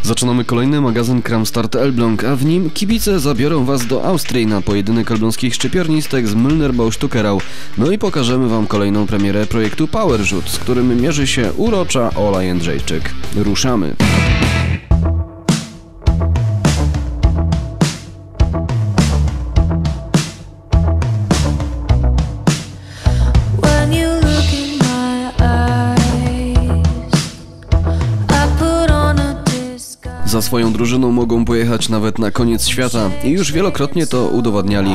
Zaczynamy kolejny magazyn Kramstart Elbląg, a w nim kibice zabiorą Was do Austrii na pojedynek elbląskich szczypiornistek z Mülner Bau-Stuckerau. No i pokażemy Wam kolejną premierę projektu Powerrzut, z którym mierzy się urocza Ola Jędrzejczyk. Ruszamy! Za swoją drużyną mogą pojechać nawet na koniec świata i już wielokrotnie to udowadniali.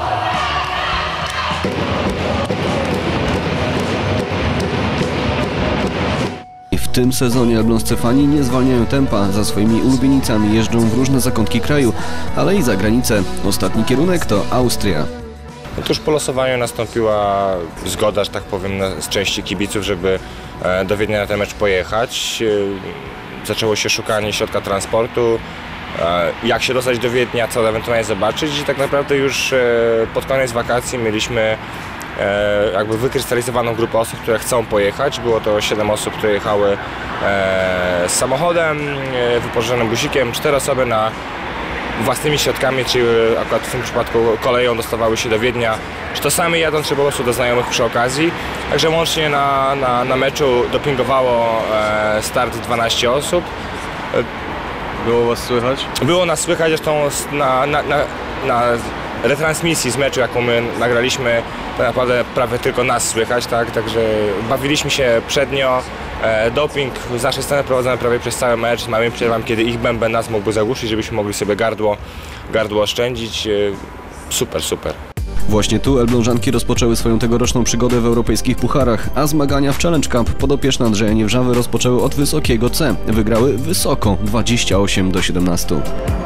W tym sezonie elbląscy fani nie zwalniają tempa, za swoimi ulubienicami jeżdżą w różne zakątki kraju, ale i za granicę. Ostatni kierunek to Austria. Tuż po losowaniu nastąpiła zgoda, że tak powiem, z części kibiców, żeby do Wiednia na ten mecz pojechać. Zaczęło się szukanie środka transportu, jak się dostać do Wiednia, co ewentualnie zobaczyć i tak naprawdę już pod koniec wakacji mieliśmy jakby wykrystalizowaną grupę osób, które chcą pojechać. Było to 7 osób, które jechały z samochodem, wypożyczonym busikiem, 4 osoby własnymi środkami, czyli akurat w tym przypadku koleją dostawały się do Wiednia, czy to sami jadąc, czy po prostu do znajomych przy okazji. Także łącznie na meczu dopingowało start 12 osób. Było Was słychać? Było nas słychać, zresztą na retransmisji z meczu, jaką my nagraliśmy, tak naprawdę prawie tylko nas słychać, tak? Także bawiliśmy się przednio. Doping z naszej strony prowadzony prawie przez cały mecz, z małymi przerwami, kiedy ich bęben nas mógłby zagłuszyć, żebyśmy mogli sobie gardło oszczędzić. Super, super. Właśnie tu elblążanki rozpoczęły swoją tegoroczną przygodę w europejskich pucharach, a zmagania w Challenge Cup podopieczne Andrzeja Niewrzawy rozpoczęły od wysokiego C. Wygrały wysoko 28-17.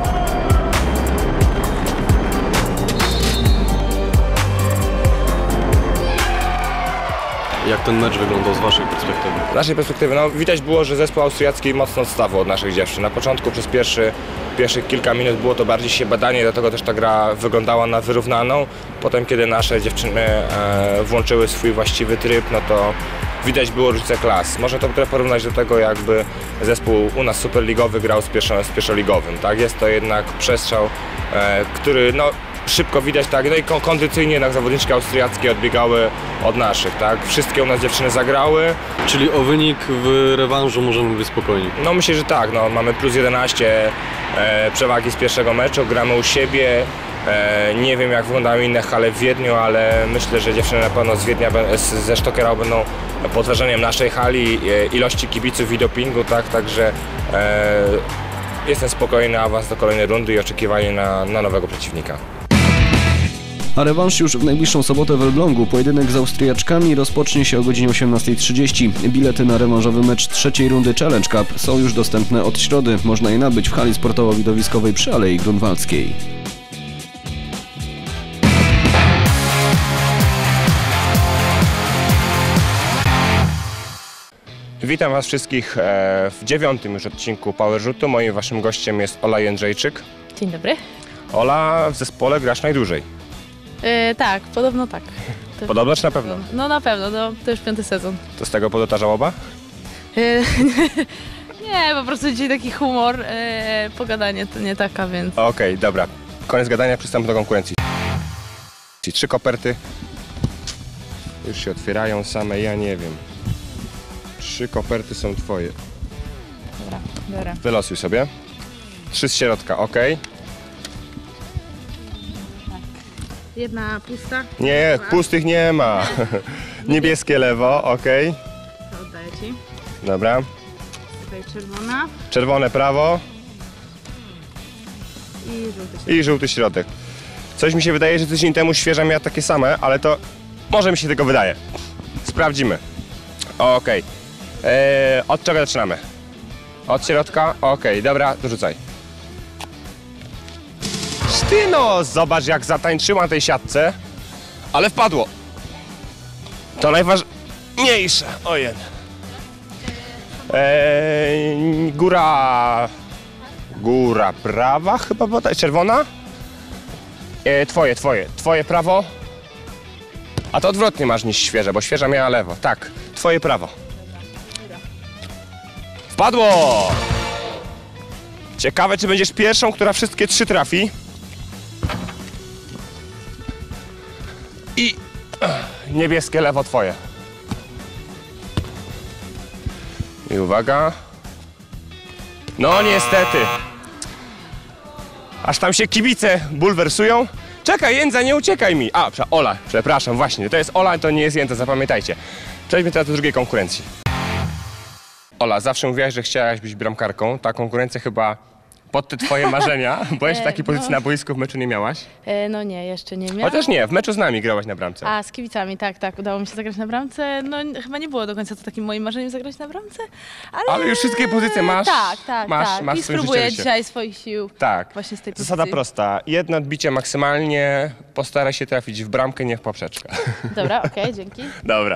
Jak ten mecz wyglądał z Waszej perspektywy? Z naszej perspektywy, no widać było, że zespół austriacki mocno odstawał od naszych dziewczyn. Na początku przez pierwszych kilka minut było to bardziej się badanie, dlatego też ta gra wyglądała na wyrównaną. Potem, kiedy nasze dziewczyny włączyły swój właściwy tryb, no to widać było różnicę klas. Można to trochę porównać do tego, jakby zespół u nas superligowy grał z pierwszoligowym. Tak? Jest to jednak przestrzał, który no, szybko widać, tak, no i kondycyjnie jednak zawodniczki austriackie odbiegały od naszych, tak, wszystkie u nas dziewczyny zagrały. Czyli o wynik w rewanżu możemy być spokojni? No myślę, że tak, no mamy plus 11 przewagi z pierwszego meczu, gramy u siebie, nie wiem jak wyglądają inne hale w Wiedniu, ale myślę, że dziewczyny na pewno z Wiednia, ze Stockerau będą pod wrażeniem naszej hali, ilości kibiców i dopingu, tak, także jestem spokojny, awans do kolejnej rundy i oczekiwanie na nowego przeciwnika. A rewanż już w najbliższą sobotę w Elblągu. Pojedynek z Austriaczkami rozpocznie się o godzinie 18:30. Bilety na rewanżowy mecz trzeciej rundy Challenge Cup są już dostępne od środy. Można je nabyć w hali sportowo-widowiskowej przy Alei Grunwaldzkiej. Witam Was wszystkich w 9. już odcinku Powerrzutu. Moim Waszym gościem jest Ola Jędrzejczyk. Dzień dobry. Ola, w zespole grasz najdłużej. Tak, podobno tak. Podobno czy na pewno? No na pewno, no, to już 5. sezon. To z tego powodu ta żałoba? Nie, po prostu dzisiaj taki humor, pogadanie to nie taka, więc... Okej, dobra. Koniec gadania, przystęp do konkurencji. 3 koperty. Już się otwierają same, ja nie wiem. 3 koperty są Twoje. Dobra, biorę. Wylosuj sobie. 3 z środka, ok. Jedna pusta. Nie, pustych nie ma. Niebieskie lewo, ok. To oddaję Ci. Dobra. Tutaj czerwona Czerwone prawo i żółty. i żółty środek. Coś mi się wydaje, że tydzień temu świeża miała takie same, ale to może mi się tylko wydaje. Sprawdzimy. Okej. Od czego zaczynamy? Od środka? Okej, dobra, dorzucaj. Sztyno, zobacz jak zatańczyła na tej siatce, ale wpadło. To najważniejsze. Ojej. Góra prawa chyba była, czerwona? Twoje prawo. A to odwrotnie masz niż świeże, bo świeża miała lewo. Tak, twoje prawo. Wpadło! Ciekawe, czy będziesz pierwszą, która wszystkie 3 trafi. I niebieskie lewo twoje. I uwaga. No niestety. Aż tam się kibice bulwersują. Czekaj, Jędza, nie uciekaj mi. Ola, przepraszam, właśnie. To jest Ola, to nie jest Jędza, zapamiętajcie. Przejdźmy teraz do drugiej konkurencji. Ola, zawsze mówiłaś, że chciałaś być bramkarką. Ta konkurencja chyba pod te twoje marzenia, bo jeszcze takiej pozycji na boisku w meczu nie miałaś. No nie, jeszcze nie miałam. Chociaż nie, w meczu z nami grałaś na bramce. A, z kibicami, tak, udało mi się zagrać na bramce. No chyba nie było do końca to takim moim marzeniem zagrać na bramce, ale już wszystkie pozycje masz. Tak. Masz I w swoim spróbuję życiorysie. dzisiaj swoich sił Tak. właśnie z tej pozycji. Zasada prosta. Jedno odbicie maksymalnie, postaraj się trafić w bramkę, nie w poprzeczkę. Dobra, okej, dzięki. Dobra.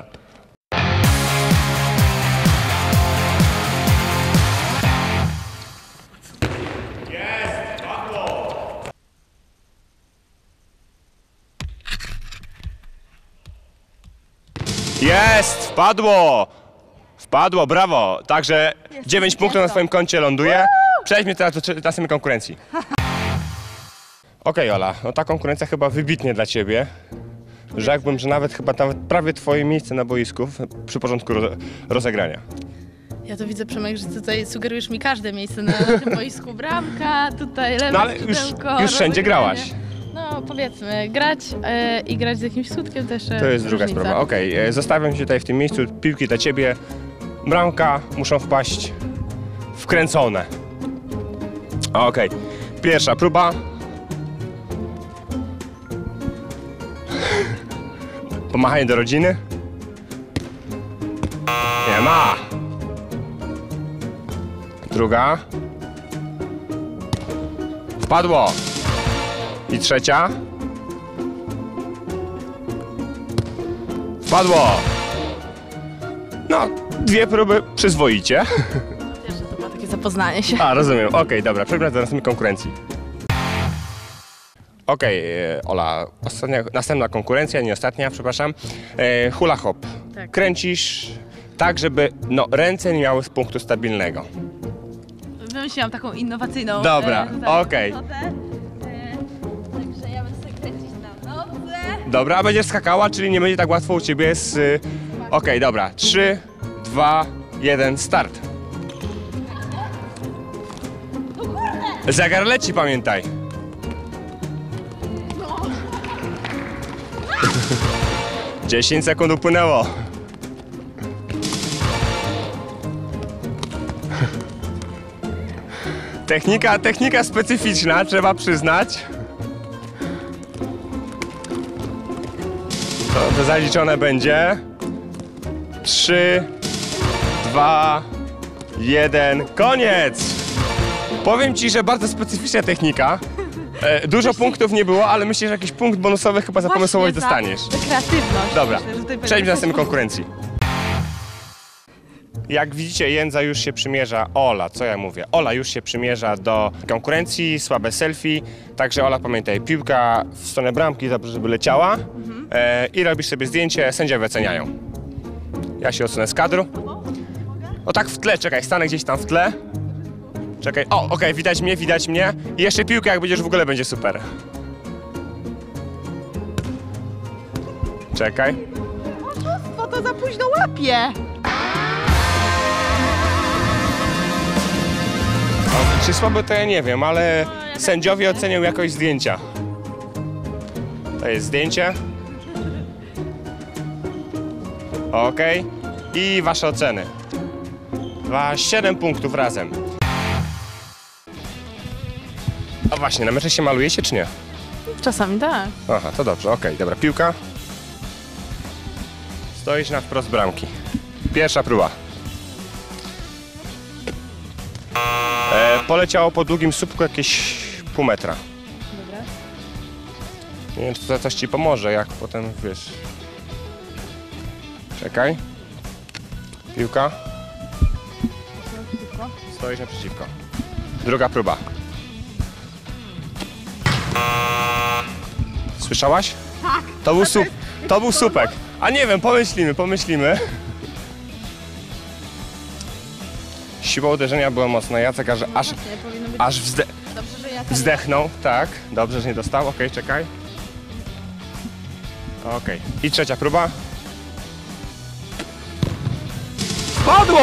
Jest! Wpadło! Wpadło, brawo! Także 9 punktów na swoim koncie ląduje. Przejdźmy teraz do następnej konkurencji. Okej, Ola, no ta konkurencja chyba wybitnie dla ciebie. Rzekłbym, że nawet prawie twoje miejsce na boisku przy porządku rozegrania. Ja to widzę, Przemek, że tutaj sugerujesz mi każde miejsce na tym boisku. Bramka, tutaj lewe No ale skrzydełko, już wszędzie rozegranie. grałaś. No powiedzmy, grać i grać z jakimś skutkiem też To jest druga różnica. sprawa. Okej, zostawiam się tutaj w tym miejscu, piłki dla ciebie. Bramka, muszą wpaść wkręcone. Okej, pierwsza próba. Pomachanie do rodziny. Nie ma. Druga. Wpadło. I trzecia. Wpadło. No, 2 próby przyzwoicie. Wiesz, że to było takie zapoznanie się. A, rozumiem. Okej, dobra, przejdźmy do następnej konkurencji. Okej, Ola, następna konkurencja, nie ostatnia, przepraszam. Hula hop. Tak. Kręcisz tak, żeby ręce nie miały z punktu stabilnego. Wymyśliłam taką innowacyjną Dobra, tutaj okej. metodę. Także ja będę sobie kręcić na nodze. Dobra, a będziesz skakała, czyli nie będzie tak łatwo u ciebie z... Okej, dobra. 3, 2, 1, start. Zegar leci, pamiętaj. No. 10 sekund upłynęło. Technika specyficzna, trzeba przyznać. To zaliczone będzie. 3, 2, 1, koniec! Powiem ci, że bardzo specyficzna technika. Dużo punktów nie było, ale myślę, że jakiś punkt bonusowy chyba za pomysłowość dostaniesz. Za kreatywność. Dobra, Myślę, że tutaj przejdźmy do następnej konkurencji. Jak widzicie, Jędza już się przymierza, co ja mówię? Ola już się przymierza do konkurencji, słabe selfie, także Ola, pamiętaj, piłka w stronę bramki, żeby leciała i robisz sobie zdjęcie, sędziowie oceniają. Ja się odsunę z kadru. O tak w tle, czekaj, stanę gdzieś tam w tle. Czekaj, okej, widać mnie. I jeszcze piłkę, jak będziesz w ogóle, będzie super. Czekaj. Bo to za późno łapie. Czy słabe, to ja nie wiem, ale sędziowie ocenią jakość zdjęcia. To jest zdjęcie. Okej. I wasze oceny. 7 punktów razem. A właśnie, na mecze się malujecie, czy nie? Czasami tak. Aha, to dobrze, okej, dobra, piłka. Stoisz na wprost bramki. Pierwsza próba. Poleciało po długim słupku jakieś pół metra. Dobra. Nie wiem, czy to coś ci pomoże, jak potem, wiesz... Czekaj. Piłka. Stoisz naprzeciwko. Druga próba. Słyszałaś? Tak. To był słupek. A nie wiem, pomyślimy. siła uderzenia była mocna. Jacek aż Właśnie, powinno być dobrze, że ja tam wzdechnął. Tak, dobrze, że nie dostał. Okej, czekaj. Okej. I trzecia próba. Padło!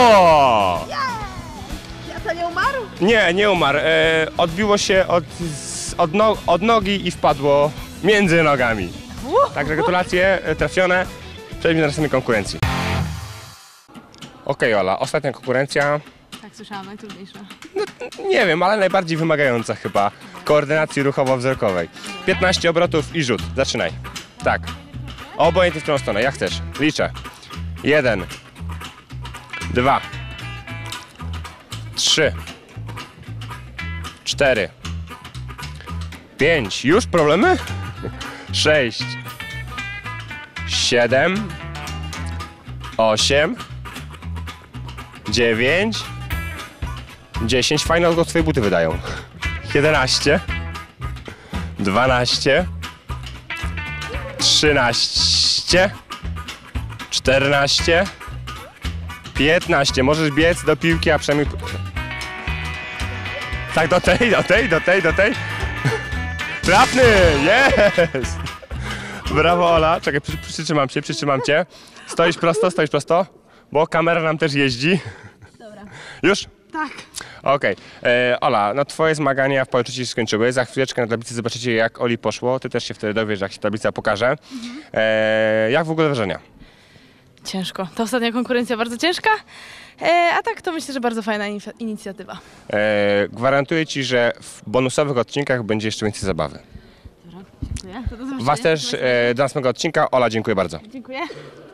Ja to nie umarł? Nie, nie umarł. Odbiło się od nogi i wpadło między nogami. Także gratulacje, trafione. Przejdźmy do następnej konkurencji. Okej, Ola, ostatnia konkurencja. Tak, słyszałam, najtrudniejsza. Nie wiem, ale najbardziej wymagająca chyba. Koordynacji ruchowo-wzrokowej. 15 obrotów i rzut. Zaczynaj. Tak. Obojętnie w którą stronę, jak chcesz. Liczę. 1, 2, 3, 4, 5. Już problemy? 6, 7, 8, 9, 10. Fajne odgłos twoje buty wydają. 11, 12, 13, 14, 15. Możesz biec do piłki, a przynajmniej... Tak, do tej. Trafny! Jest! Brawo, Ola. Czekaj, przytrzymam cię. Stoisz prosto, bo kamera nam też jeździ. Dobra. Już? Tak. Okej. Ola, no twoje zmagania w poleczu się skończyły. Za chwileczkę na tablicy zobaczycie, jak Oli poszło. Ty też się wtedy dowiesz, jak się tablica pokaże. Jak w ogóle wrażenia? Ciężko. Ta ostatnia konkurencja bardzo ciężka, a tak to myślę, że bardzo fajna inicjatywa. Gwarantuję ci, że w bonusowych odcinkach będzie jeszcze więcej zabawy. Dobra, dziękuję. To do zobaczenia. Was też do następnego odcinka. Ola, dziękuję bardzo. Dziękuję.